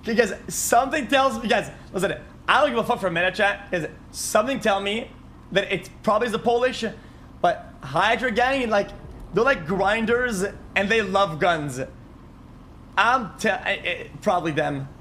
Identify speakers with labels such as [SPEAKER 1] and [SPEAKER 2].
[SPEAKER 1] Because something tells me, guys, listen, I don't give a fuck for a meta chat. Because something tell me that it probably is the Polish, but Hydra gang, like, they're like grinders and they love guns. Probably them.